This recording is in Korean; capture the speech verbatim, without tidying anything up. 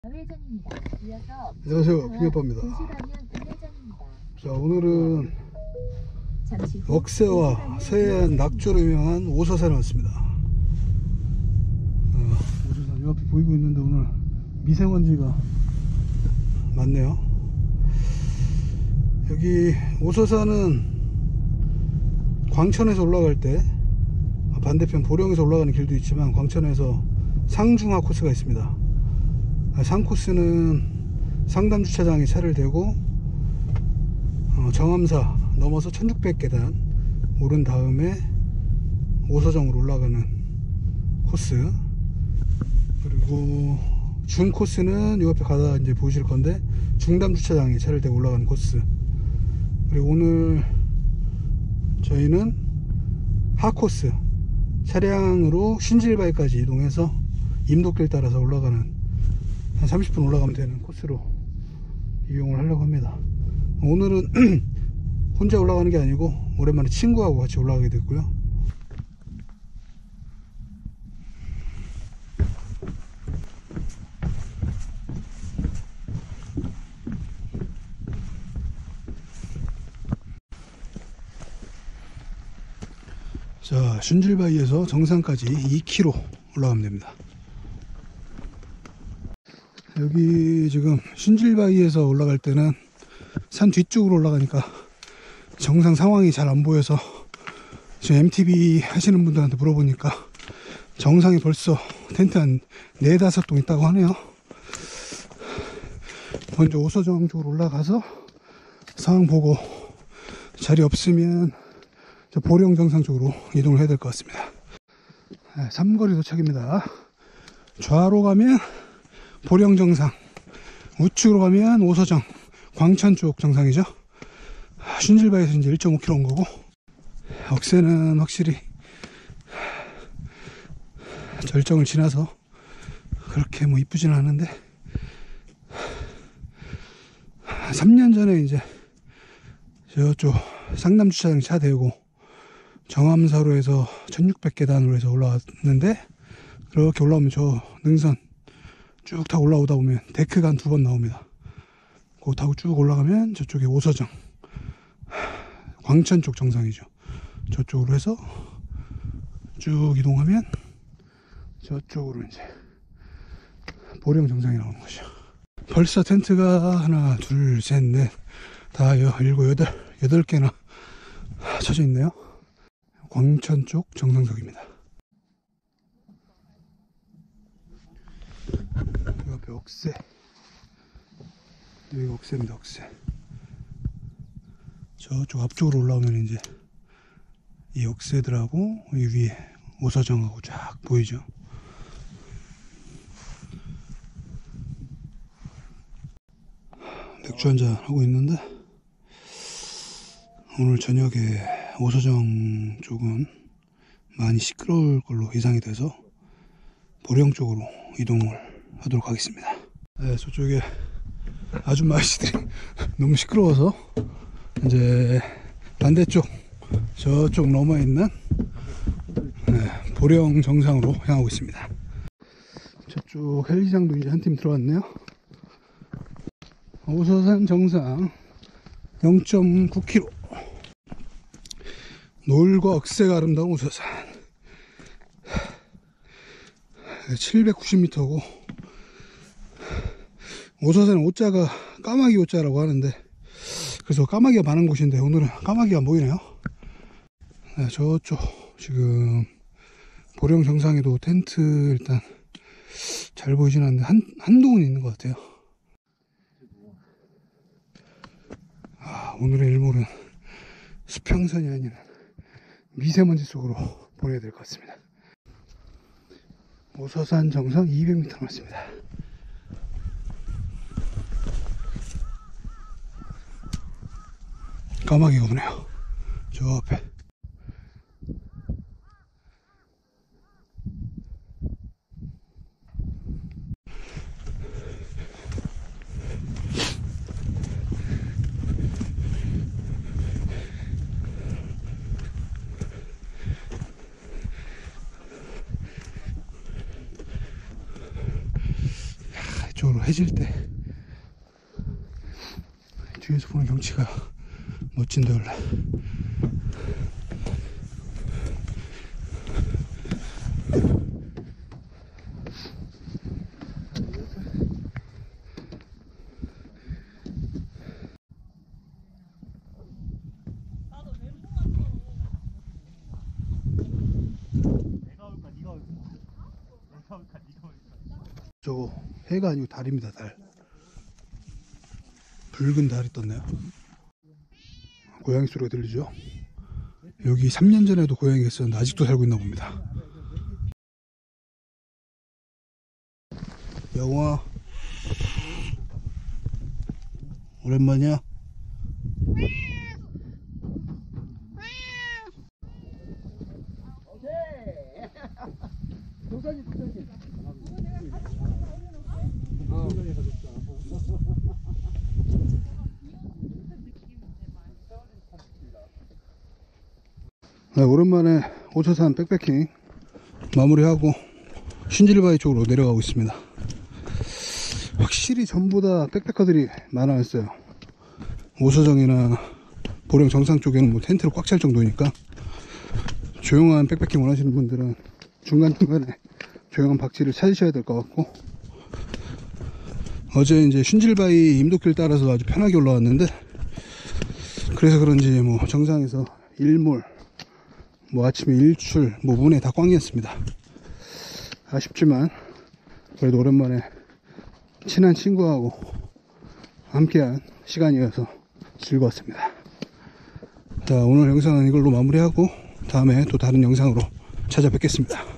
안녕하세요, 빙의오빠입니다. 자, 오늘은 억새와 서해안 낙조로 유명한 오서산에 왔습니다. 어, 오서산 옆에 보이고 있는데 오늘 미세먼지가 많네요. 여기 오서산은 광천에서 올라갈 때 반대편 보령에서 올라가는 길도 있지만 광천에서 상중하 코스가 있습니다. 상 코스는 상담 주차장에 차를 대고 어, 정암사 넘어서 천육백 계단 오른 다음에 오서정으로 올라가는 코스, 그리고 중 코스는 요 옆에 가다 이제 보실 건데 중담 주차장에 차를 대고 올라가는 코스, 그리고 오늘 저희는 하 코스 차량으로 신질바위까지 이동해서 임도길 따라서 올라가는 한 삼십 분 올라가면 되는 코스로 이용을 하려고 합니다. 오늘은 혼자 올라가는 게 아니고 오랜만에 친구하고 같이 올라가게 됐고요. 자, 신질바위에서 정상까지 이 킬로미터 올라가면 됩니다. 여기 지금 신질바위에서 올라갈 때는 산 뒤쪽으로 올라가니까 정상 상황이 잘 안 보여서 지금 엠티비 하시는 분들한테 물어보니까 정상에 벌써 텐트 한 네다섯 동 있다고 하네요. 먼저 오서정 쪽으로 올라가서 상황 보고 자리 없으면 저 보령 정상 쪽으로 이동을 해야 될 것 같습니다. 네, 삼거리 도착입니다. 좌로 가면 보령 정상, 우측으로 가면 오서정, 광천 쪽 정상이죠. 신질바위에서 이제 일 점 오 킬로미터 온 거고, 억새는 확실히 절정을 지나서 그렇게 뭐 이쁘지는 않은데, 삼 년 전에 이제 저쪽 상남 주차장 차 대고 정암사로 해서 천육백 계단으로 해서 올라왔는데, 그렇게 올라오면 저 능선 쭉 타고 올라오다 보면 데크가 한 두 번 나옵니다. 그거 타고 쭉 올라가면 저쪽에 오서정, 광천 쪽 정상이죠. 저쪽으로 해서 쭉 이동하면 저쪽으로 이제 보령 정상이 나오는 거죠. 벌써 텐트가 하나, 둘, 셋, 넷, 다 일곱, 여덟, 여덟 개나 쳐져 있네요. 광천 쪽 정상석입니다. 이 앞에 억새, 여기가 억새입니다. 억새. 저쪽 앞쪽으로 올라오면 이제 이 억새들하고 이 위에 오서정하고 쫙 보이죠. 맥주 한잔 하고 있는데, 오늘 저녁에 오서정 쪽은 많이 시끄러울 걸로 예상이 돼서 보령 쪽으로 이동을 하도록 하겠습니다. 네, 저쪽에 아줌마 아저씨들이 너무 시끄러워서 이제 반대쪽 저쪽 넘어 있는 네, 보령 정상으로 향하고 있습니다. 저쪽 헬기장도 이제 한 팀 들어왔네요. 오서산 정상 영 점 구 킬로미터, 노을과 억새가 아름다운 오서산 칠백구십 미터고, 오서산은 오자가 까마귀 오자라고 하는데, 그래서 까마귀가 많은 곳인데 오늘은 까마귀가 안 보이네요. 네, 저쪽 지금 보령 정상에도 텐트 일단 잘 보이진 않는데 한, 한동은 있는 것 같아요. 아, 오늘의 일몰은 수평선이 아닌 미세먼지 속으로 보내야 될 것 같습니다. 오서산 정상 이백 미터 남았습니다. 까마귀가 오네요. 저 앞에. 이쪽으로 해질 때 뒤에서 보는 경치가 멋진데 원래. 저거 해가 아니고 달입니다. 달. 붉은 달이 떴네요. 고양이 소리가 들리죠? 여기 삼 년 전에도 고양이가 있었는데 아직도 살고 있나 봅니다. 영화 오랜만이야. 도사지 도사지. 네, 오랜만에 오차산 백패킹 마무리하고 신질바위 쪽으로 내려가고 있습니다. 확실히 전보다 백패커들이 많아졌어요. 오서정이나 보령 정상 쪽에는 뭐 텐트로 꽉 찰 정도니까 조용한 백패킹 원하시는 분들은 중간중간에 조용한 박지를 찾으셔야 될 것 같고, 어제 이제 신질바위 임도길 따라서 아주 편하게 올라왔는데, 그래서 그런지 뭐 정상에서 일몰, 뭐 아침에 일출, 뭐 문에 다 꽝이었습니다. 아쉽지만 그래도 오랜만에 친한 친구하고 함께한 시간이어서 즐거웠습니다. 자, 오늘 영상은 이걸로 마무리하고 다음에 또 다른 영상으로 찾아뵙겠습니다.